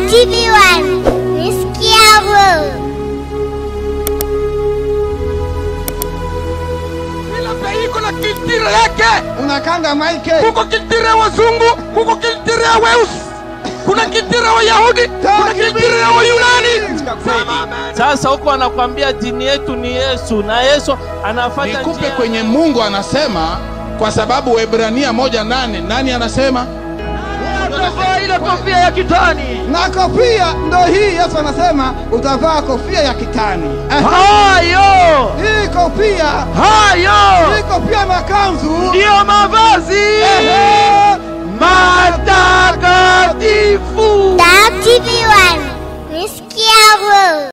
TV1 Nisikiawe. Kila pays kuna kiltire yake. Unakanga maike. Kuko kiltire ya wazungu, kuko kiltire ya weusi. Kuna kiltire ya Wayahudi, kuna kiltire ya Wayunani. Sasa huko anakuambia dini yetu ni Yesu na Yesu anafuata nikupe kwenye Mungu anasema kwa sababu Waebrania 1:8 nani anasema? Utavaa ile kofia ya kitani. Na kofia ndo hii Yesu anasema utavaa kofia ya kitani. Hayo! Hii kofia. Hayo! Hii kofia na kanzu. Ndio mavazi. Matakatifu. TV1 Nisikiawe.